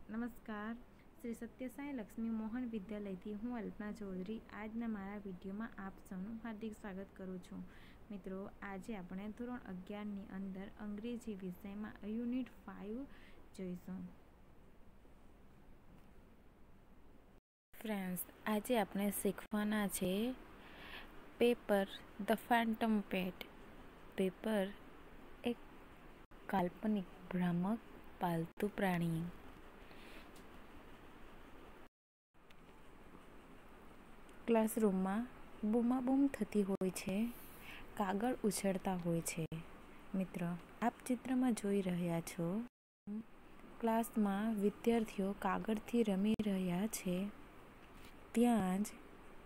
નમસ્કાર, શ્રી સત્યસાઈ લક્ષ્મી મોહન વિદ્યાલયથી હું અલ્પના ચૌધરી આજના મારા વિડીયોમાં આપ સૌનું હાર્દિક સ્વાગત કરું છું. મિત્રો, આજે આપણે ધોરણ 11ની અંદર અંગ્રેજી વિષયમાં યુનિટ 5 જોઈશું. ફ્રેન્ડ્સ, આજે આપણે શીખવાના છે Pepper the phantom pet. Pepper એક કાલ્પનિક ભ્રામક પાલતુ પ્રાણી. ક્લાસરૂમમાં બૂમાબૂમ થતી હોય છે, કાગળ ઉછળતા હોય છે. મિત્રો, આપ ચિત્રમાં જોઈ રહ્યા છો, ક્લાસમાં વિદ્યાર્થીઓ કાગળથી રમી રહ્યા છે. ત્યાં જ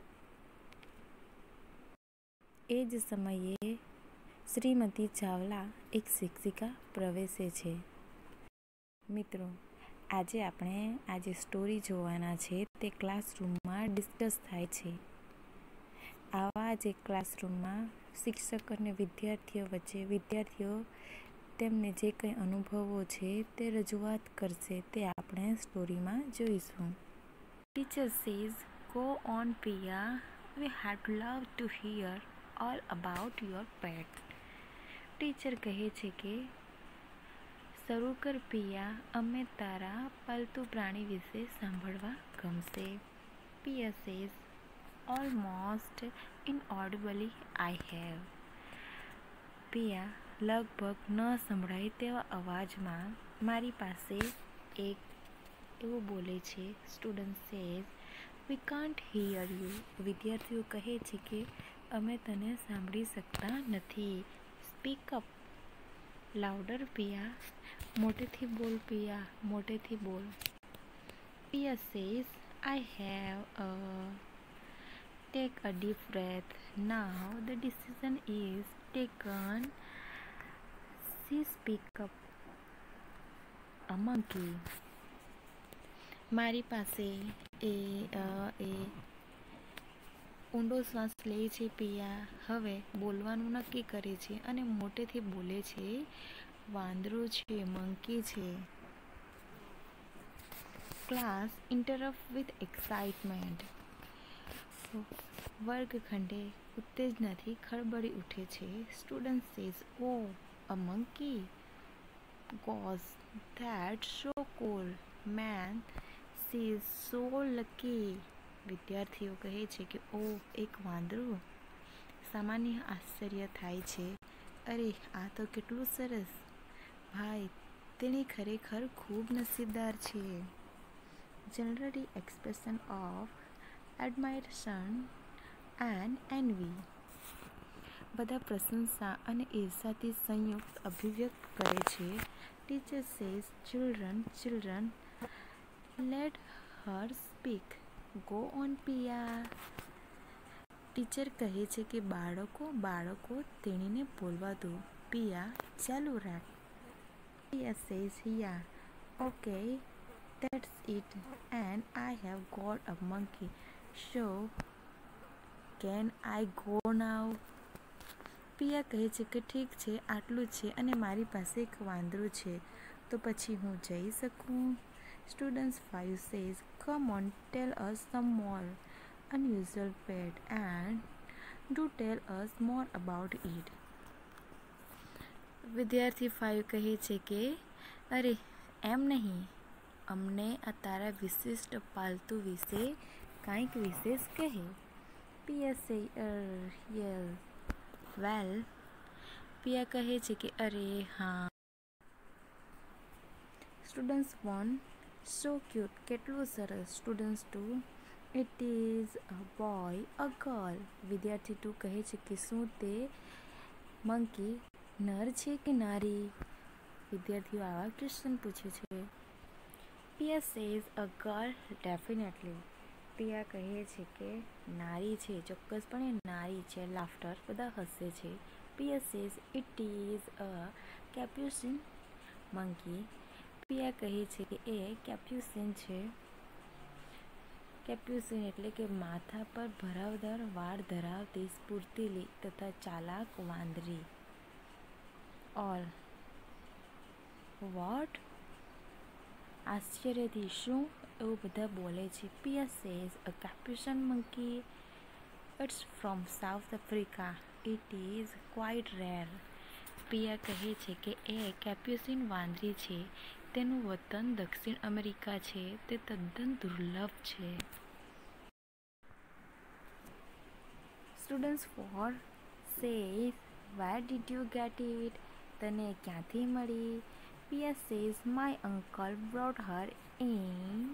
એ જ સમયે શ્રીમતી ચાવલા એક શિક્ષિકા પ્રવેશે છે. મિત્રો, આજે આપણે જે સ્ટોરી જોવાના છે તે ક્લાસરૂમમાં ડિસ્કસ થાય છે. આવા જ એક ક્લાસરૂમમાં શિક્ષક અને વિદ્યાર્થીઓ વચ્ચે વિદ્યાર્થીઓ તેમને જે કંઈ અનુભવો છે તે રજૂઆત કરશે તે આપણે સ્ટોરીમાં જોઈશું. Teacher says, "Go on, Priya. We had loved to hear all about your pet." Teacher કહે છે કે શરૂ કર પિયા, અમે તારા પાલતુ પ્રાણી વિશે સાંભળવા ગમશે. Piya says, "Almost inaudibly, I have." Piya લગભગ ન સંભળાય તેવા અવાજમાં મારી પાસે એક એવું બોલે છે. Student says, "We can't hear you." વિદ્યાર્થીઓ કહે છે કે અમે તને સાંભળી શકતા નથી. Speak up louder Piya. મોટેથી બોલ પિયા, મોટેથી બોલ. Piya says, "I have a." Take a deep breath. Now the decision is taken. She speak up. A monkey. મારી પાસે એ ઊંડો શ્વાસ લે છે પિયા. હવે બોલવાનું નક્કી કરે છે અને મોટેથી બોલે છે. વાંદરો છે, મંકી છે. Class interrupt with excitement. વર્ગખંડે ઉત્તેજનાથી ખળબળી ઉઠે છે. Student says, "Oh, a monkey? Gosh, that's so cool. Man, she's so lucky." વિદ્યાર્થીઓ કહે છે કે ઓહ, એક વાંદરું. સામાન્ય આશ્ચર્ય થાય છે. અરે, આ તો કેટલું સરસ. ભાઈ, તેણી ખરેખર ખૂબ નસીબદાર છે. Generally expression of admiration and envy. બધા પ્રશંસા અને ઈર્ષાથી સંયુક્ત અભિવ્યક્ત કરે છે. Teacher says, children, let her speak. Go on Piya. Teacher કહે છે કે બાળકો, તેણીને બોલવા દો. પિયા, ચાલુ રાખ. Piya says, "Yeah, okay, that's it. And I have got a monkey. So can I go now?" Piya કહે છે કે ઠીક છે, આટલું છે અને મારી પાસે એક વાંદરું છે, તો પછી હું જઈ શકું? Student 5 says, "Come on, tell us some more unusual pet and do tell us more about it." વિદ્યાર્થી 5 કહે છે કે અરે, એમ નહીં, અમને આ તારા વિશિષ્ટ પાલતુ વિશે કંઈક વિશેષ કહે. Piya says, "Yes, well." Piya કહે છે કે અરે હા. Student 1, "So cute. કેટલું સરસ." Student 2, "It is a boy, a girl?" વિદ્યાર્થી 2 કહે છે કે શું તે મંકી નર છે કે નારી? વિદ્યાર્થીઓ આવા ક્વેશ્ચન પૂછે છે. Piya says, "A girl, definitely." Piya કહે છે કે નારી છે, ચોક્કસપણે નારી છે. લાફ્ટર, બધા હસે છે. Piya says, "It is a capuchin monkey." Piya કહે છે કે એ કેપ્યુસિન છે. કેપ્યુસિન એટલે કે માથા પર ભરાવદાર વાળ ધરાવતી સ્ફૂર્તિલી તથા ચાલાક વાંદરી. All vote? આશ્ચર્યથી શું એવું બધા બોલે છે. Piya says a capuchin monkey it's from South Africa. It is quite rare. Piya કહે છે કે એ કેપ્યુસિન વાંદરી છે. તેનું વતન દક્ષિણ અમેરિકા છે. તે તદ્દન દુર્લભ છે. Students 4 says where did you get it? તને ક્યાંથી મળી? Piya says my uncle brought her in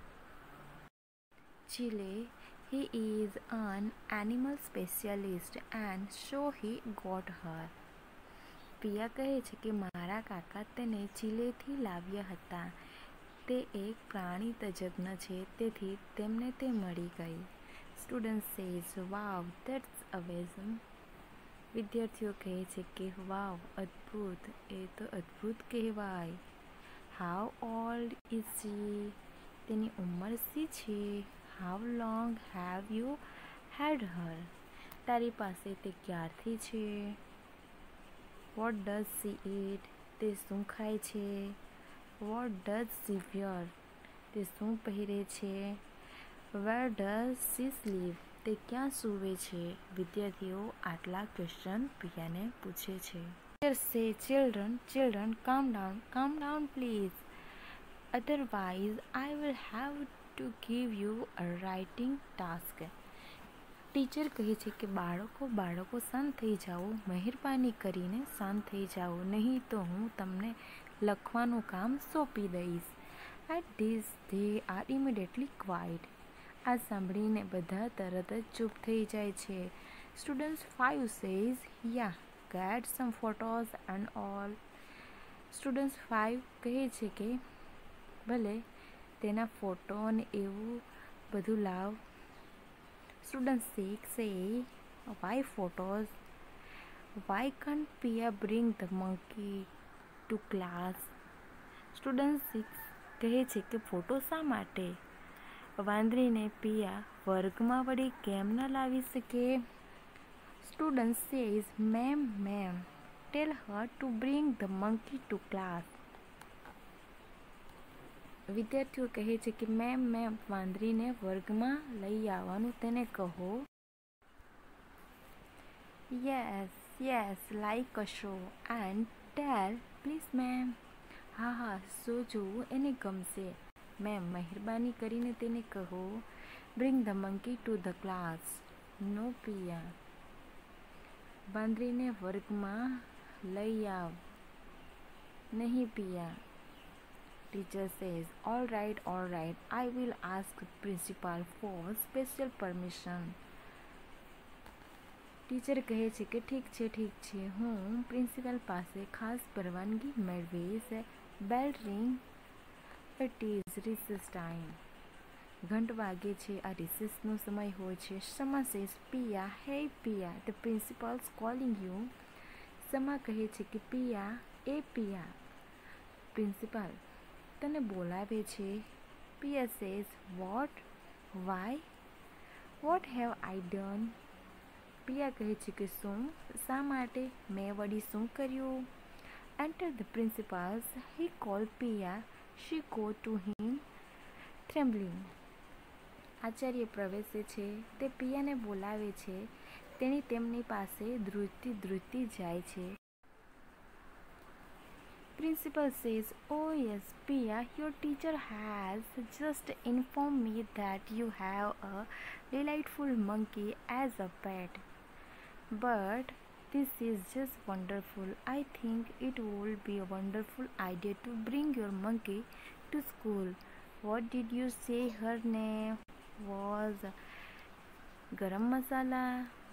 Chile. He is an animal specialist and so he got her. Piya કહે છે કે મારા કાકા તેને ચીલેથી લાવ્યા હતા. તે એક પ્રાણી તજજ્ઞ છે, તેથી તેમને તે મળી ગઈ. Student says wow that's amazing. વિદ્યાર્થીઓ કહે છે કે વાવ અદ્ભુત, એ તો અદ્ભુત કહેવાય. How old is she? તેની ઉંમર શી છે? How long have you had her? તારી પાસે તે ક્યારથી છે? What does she eat? તે શું ખાય છે? What does she wear? તે શું પહેરે છે? Where does she sleep? તે ક્યાં સૂવે છે? વિદ્યાર્થીઓ આટલા ક્વેશ્ચન પિયાને પૂછે છે. Teacher say children calm down please. Otherwise I will have to give you a writing task. Teacher કહે છે કે બાળકો શાંત થઈ જાઓ. મહેરબાની કરીને શાંત થઈ જાઓ, નહીં તો હું તમને લખવાનું કામ સોંપી દઈશ. At this they are immediately quiet. આ સાંભળીને બધા તરત જ ચૂપ થઈ જાય છે. Students 5 says yeah get some photos and all. Students 5 કહે છે કે ભલે તેના ફોટો અને એવું બધું લાવ. Student 6 say why photos? Why can't Pia bring the monkey to class? Student 6 કહે છે કે ફોટો શા માટે? વાંદરીને પિયા વર્ગમાં વળી કેમ ન લાવી શકે? Student says ma'am tell her to bring the monkey to class. વિદ્યાર્થીઓ કહે છે કે મેમ વાંદરીને વર્ગમાં લઈ આવવાનું તેને કહો. Yes like a show and tell please ma'am. હા શો જોવું એને ગમશે. મેમ મહેરબાની કરીને તેને કહો bring the monkey to the class. No પિયા, વાંદરીને વર્ગમાં લઈ આવ. નહીં Piya. Teacher says all right I will ask principal for special permission. Teacher કહે છે કે ઠીક છે હું પ્રિન્સિપાલ પાસે ખાસ પરવાનગી મેળવીશ. Bell ring. It is recess time. ઘંટ વાગે છે, આ રિસેસનો સમય હોય છે. સમા says Piya hey Piya the principal's calling you. Sama કહે છે કે પિયા પ્રિન્સિપાલ તને બોલાવે છે. Piya says what? Why? What have I done? Piya કહે છે કે શું? શા માટે? મેં વળી શું કર્યું? Enter the principal's. He call Piya. She go to him trembling. આચાર્ય પ્રવેશે છે. તે પિયાને બોલાવે છે. તેણી તેમની પાસે ધ્રુજતી જાય છે. Principal says, oh yes, Pia, your teacher has just informed me that you have a delightful monkey as a pet. But this is just wonderful. I think it would be a wonderful idea to bring your monkey to school. What did you say her name was? Garam Masala.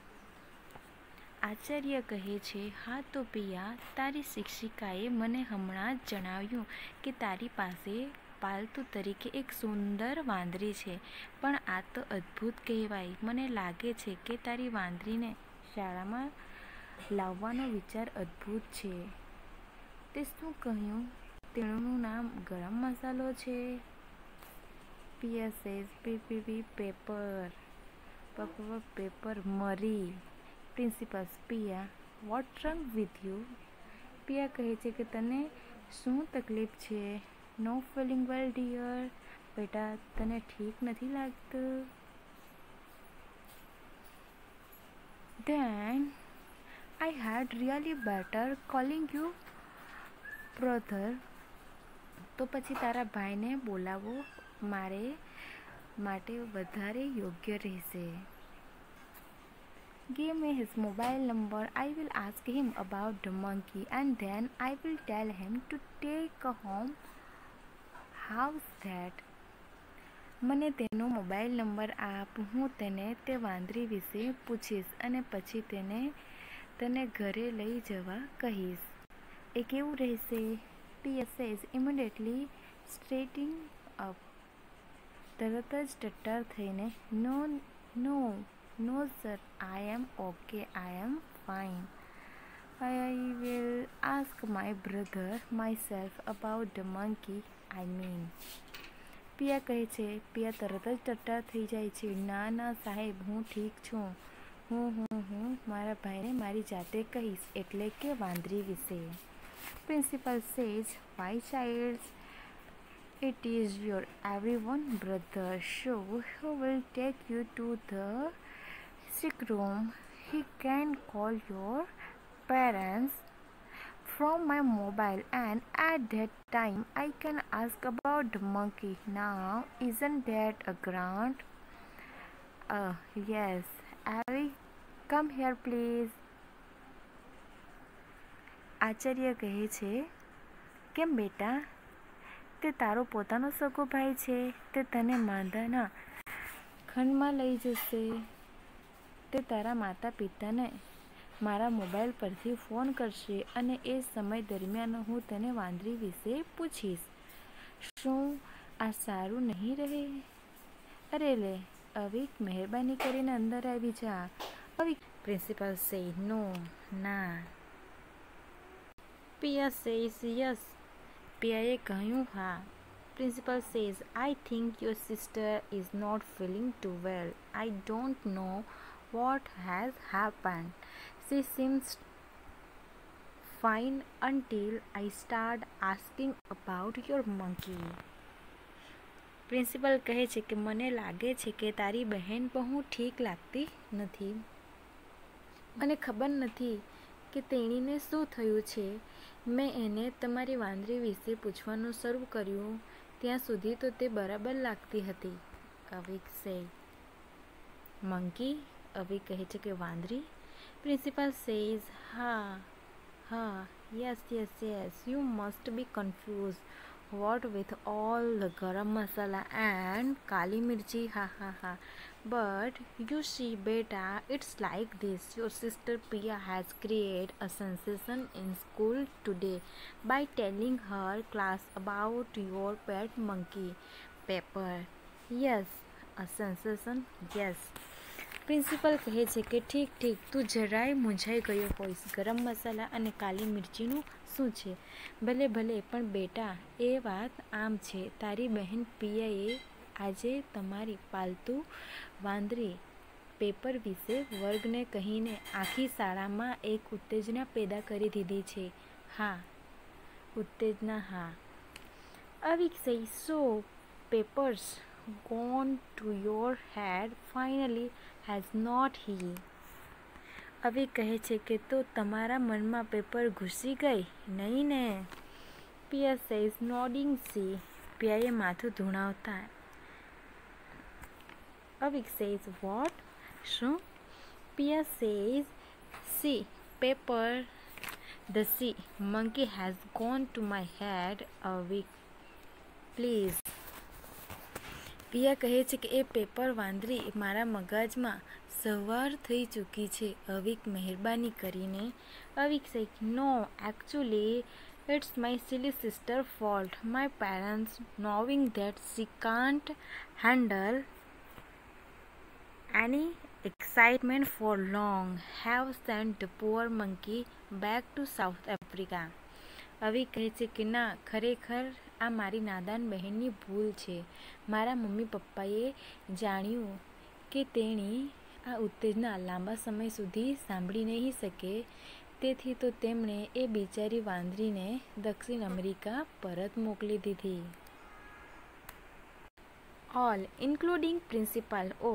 Acharya કહે છે હા તો પિયા, તારી શિક્ષિકાએ મને હમણાં જ જણાવ્યું કે તારી પાસે પાલતુ તરીકે એક સુંદર વાંદરી છે. પણ આ તો અદ્ભુત કહેવાય. મને લાગે છે કે તારી વાંદરીને શાળામાં લાવવાનો વિચાર અદ્ભુત છે. તે શું કહ્યું? તેનું નામ ગરમ મસાલો છે. પિયા સેઝ પેપર મરી. Principal Piya what wrong with you? Piya કહે છે કે તને શું તકલીફ છે? No feeling well dear? બેટા તને ઠીક નથી લાગતું? Then I had really better calling you brother. તો પછી તારા ભાઈને બોલાવો મારે માટે વધારે યોગ્ય રહેશે. Give me his mobile number. I will ask him about the monkey and then I will tell him to take home. How's that? મને તેનો મોબાઈલ નંબર આપ. હું તેને તે વાંદરી વિશે પૂછીશ અને પછી તને ઘરે લઈ જવા કહીશ. એ કેવું રહેશે? P.S. says immediately straightening up. તરત જ ટટ્ટાર થઈને No sir, I am okay. I am fine. I will ask my brother myself about the monkey. I mean. પિયા કહે છે. પિયા તરત જ ટટ્ટાર થઈ જાય છે. ના સાહેબ, હું ઠીક છું. હું મારા ભાઈને મારી જાતે કહીશ, એટલે કે વાંદરી વિશે. Principal says, why child? It is your everyone brother, so he will take you to the sick room. He can call your parents from my mobile and at that time I can ask about the monkey. Now, isn't that a grant? Yes. Abby, come here please. Acharya કહે છે, કેમ બેટા? તે તારો પોતાનો સગો ભાઈ છે. તે તને માંદાના ખંડમાં લઈ જશે. તે તારા માતા પિતાને મારા મોબાઈલ પરથી ફોન કરશે અને એ સમય દરમિયાન હું તેને વાંદરી વિશે પૂછીશ. શું આ સારું નહીં રહે? અરે લે અવિક, મહેરબાની કરીને અંદર આવી જા. અવિક. પ્રિન્સિપલ સે નો, ના. પિયા સેઝ યસ. પિયાએ કહ્યું હા. Principal says, I think your sister is not feeling too well. I don't know what has happened. She seems fine until I start asking about your monkey. Principal કહે છે કે મને લાગે છે કે તારી બહેન બહુ ઠીક લાગતી નથી. મને ખબર નથી કે તેણીને શું થયું છે. મેં એને તમારી વાંદરી વિશે પૂછવાનું શરૂ કર્યું ત્યાં સુધી તો તે બરાબર લાગતી હતી. અવિક સે મંકી. અવિક કહે છે કે વાંદરી. પ્રિન્સિપલ સેઝ હા yes, you must be confused. What with all the garam masala and kali mirchi, ha. But you see beta, it's like this. Your sister Priya has created a sensation in school today by telling her class about your pet monkey, Pepper. Yes, a sensation, yes. Principal કહે છે કે ઠીક તું જરાય મૂંઝાઈ ગયો હોઈશ. ગરમ મસાલા અને કાલી મિરચીનું શું છે? ભલે પણ બેટા, એ વાત આમ છે. તારી બહેન પિયાએ આજે તમારી પાલતુ વાંદરી પેપર વિશે વર્ગને કહીને આખી શાળામાં એક ઉત્તેજના પેદા કરી દીધી છે. હા, ઉત્તેજના, હા. Avik say, so Pepper's gone to your head finally, has not he? Avik કહે છે કે તો તમારા મનમાં પેપર ઘૂસી ગઈ નહીં ને? પિયા સેઝ નોડિંગ સી. પિયાએ માથું ધુણાવતા. અવિક સેઝ વોટ? શું? Piya says see Pepper. The sea monkey has gone to my head. Avik, please. Piya કહે છે કે એ પેપર વાંદરી મારા મગજમાં સવાર થઈ ચૂકી છે. અવિક, મહેરબાની કરીને. અવિક સે, નો, actually it's my silly sister fault. My parents, knowing that she can't handle any excitement for long, have sent the poor monkey back to South Africa. અવિક કહે છે કે ના, ખરેખર આ મારી નાદાન બહેનની ભૂલ છે. મારા મમ્મી પપ્પાએ જાણ્યું કે તેણી આ ઉત્તેજના લાંબા સમય સુધી સાંભળી નહીં શકે તેથી તો તેમણે એ બિચારી વાંદરીને દક્ષિણ અમેરિકા પરત મોકલી દીધી. All including principal. ઓ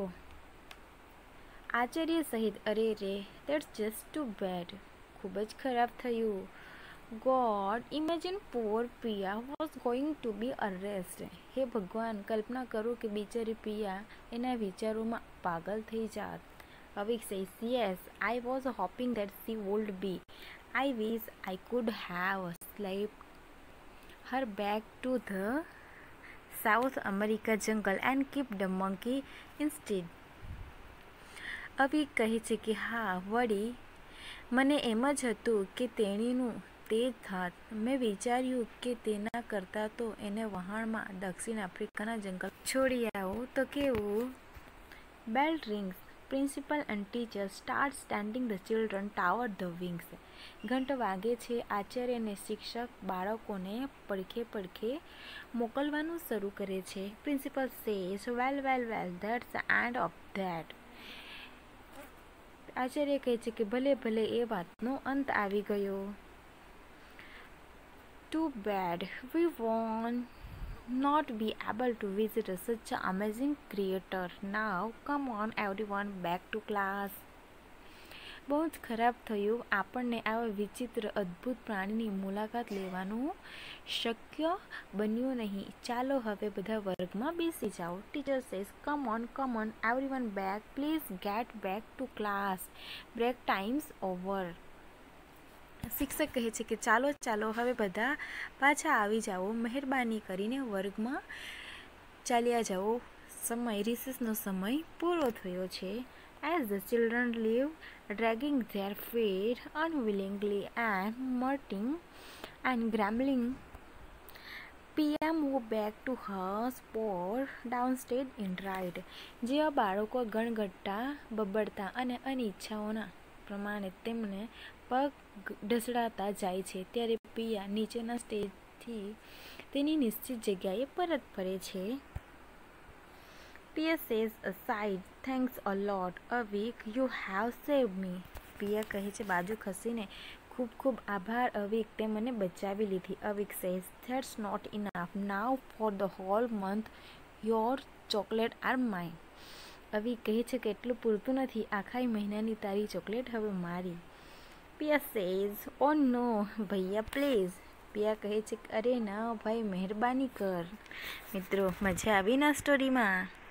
આચાર્ય સહિત. અરે રે, દેટ્સ જસ્ટ ટુ બેડ. ખૂબ જ ખરાબ થયું. God, imagine poor Piya was going to be arrest. હે ભગવાન, કલ્પના કરો કે બિચારી પિયા એના વિચારોમાં પાગલ થઈ જાત. Avik says, yes, I was hoping that she would be. I wish I could have slapped her back to the South America jungle and keep the monkey instead. Avik કહે છે કે હા, વળી મને એમ જ હતું કે તેણીનું તે જ થાત. મેં વિચાર્યું કે તેના કરતાં તો એને વહાણમાં દક્ષિણ આફ્રિકાના જંગલ છોડી આવો તો કેવું. Bell rings. Principal and teacher start standing the children tower the wings. ઘંટ વાગે છે. આચાર્ય અને શિક્ષક બાળકોને પડખે પડખે મોકલવાનું શરૂ કરે છે. Principal says, well well well, that's the end of that. આચાર્ય કહે છે કે ભલે ભલે, એ વાતનો અંત આવી ગયો. Too bad we won't not be able to visit such an amazing creator. Now come on everyone, back to class. બહુ જ ખરાબ થયું. આપણને આવા વિચિત્ર અદ્ભુત પ્રાણીની મુલાકાત લેવાનું શક્ય બન્યું નહીં. ચાલો હવે બધા વર્ગમાં બેસી જાઓ. Teacher says, come on everyone back, please get back to class. Break time's over. શિક્ષક કહે છે કે ચાલો ચાલો હવે બધા પાછા આવી જાઓ. મહેરબાની કરીને વર્ગમાં ચાલ્યા જાઓ. રિસેસનો સમય પૂરો થયો છે. As the children leave, dragging their feet unwillingly and muttering and grumbling, Piya move back to her spot downstage in ride. જેવા બાળકો ગણગટ્ટા, બબડતા અને અનિચ્છાઓના પ્રમાણે તેમને પગ ઢસડાતા જાય છે, ત્યારે પિયા નીચેના સ્ટેજથી તેની નિશ્ચિત જગ્યાએ પરત ફરે છે. Piya says aside, thanks a lot, Avik, you have saved me. Piya કહે છે બાજુ ખસીને, ખૂબ ખૂબ આભાર અવિક, તે મને બચાવી લીધી. Avik says, that's not enough. Now for the whole month your chocolate are mine. Avik કહે છે કે એટલું પૂરતું નથી. આખા મહિનાની તારી ચોકલેટ હવે મારી. પિયા says, O no Bhaiya please. પિયા કહે છે અરે ના ભાઈ, મહેરબાની કર. મિત્રો, મજા આવી ના સ્ટોરીમાં?